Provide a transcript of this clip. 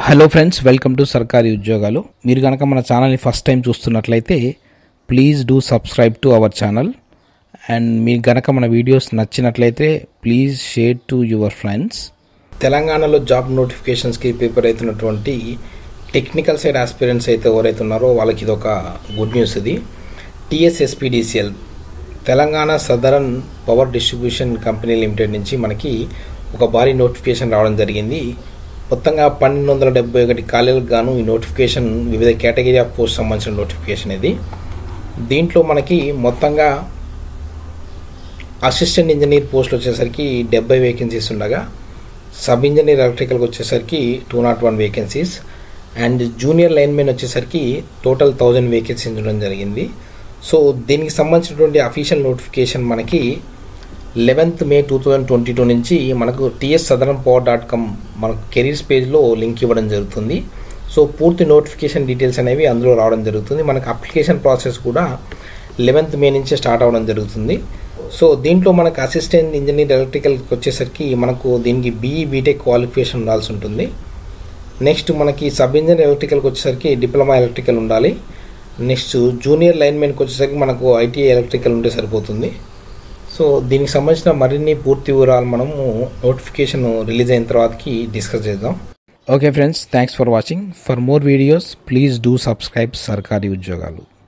Hello friends, welcome to సర్కారీ ఉద్యోగాలు. మీరు కనుక మన ఛానల్ని ఫస్ట్ టైం చూస్తున్నట్లయితే please do subscribe to our channel. And మీకు కనుక మన వీడియోస్ నచ్చినట్లయితే please share to your friends. తెలంగాణలో జాబ్ నోటిఫికేషన్స్కి ప్రిపేర్ అవుతున్నటువంటి టెక్నికల్ సైడ్ ఆస్పిరెంట్స్ అయితే ఎవరైతే ఉన్నారో వాళ్ళకి ఇది ఒక గుడ్ న్యూస్. ఇది TSSPDCL Telangana southern power distribution company limited నుంచి మనకి ఒక భారీ నోటిఫికేషన్ రావడం జరిగింది. మొత్తంగా 1271 ఖాళీలకు గాను ఈ నోటిఫికేషన్ వివిధ కేటగిరీ ఆఫ్ పోస్ట్ సంబంధించిన నోటిఫికేషన్ ఇది. దీంట్లో మనకి మొత్తంగా అసిస్టెంట్ ఇంజనీర్ పోస్టులు వచ్చేసరికి 70 వేకెన్సీస్ ఉండగా, సబ్ ఇంజనీర్ ఎలక్ట్రికల్కి వచ్చేసరికి 201 వేకెన్సీస్ అండ్ జూనియర్ లైన్మెన్ వచ్చేసరికి టోటల్ 1000 వేకెన్సీస్ ఉండడం జరిగింది. సో దీనికి సంబంధించినటువంటి అఫీషియల్ నోటిఫికేషన్ మనకి 11th May 2022 నుంచి మనకు TSSouthernPower.com మనకు కెరీర్స్ పేజ్లో లింక్ ఇవ్వడం జరుగుతుంది. సో పూర్తి నోటిఫికేషన్ డీటెయిల్స్ అనేవి అందులో రావడం జరుగుతుంది. మనకు అప్లికేషన్ ప్రాసెస్ కూడా 11th May నుంచి స్టార్ట్ అవ్వడం జరుగుతుంది. సో దీంట్లో మనకు అసిస్టెంట్ ఇంజనీర్ ఎలక్ట్రికల్కి వచ్చేసరికి మనకు దీనికి బీటెక్ క్వాలిఫికేషన్ ఉండాల్సి ఉంటుంది. నెక్స్ట్ మనకి సబ్ ఇంజనీర్ ఎలక్ట్రికల్కి వచ్చేసరికి డిప్లొమా ఎలక్ట్రికల్ ఉండాలి. నెక్స్ట్ జూనియర్ లైన్మెన్కి వచ్చేసరికి మనకు ఐటీఐ ఎలక్ట్రికల్ ఉంటే సరిపోతుంది. సో దీనికి సంబంధించిన మరిన్ని పూర్తి వివరాలు మనము నోటిఫికేషన్ రిలీజ్ అయిన తర్వాతకి డిస్కస్ చేద్దాం. Okay friends, thanks for watching. For more videos please do subscribe సర్కారీ ఉద్యోగాలు.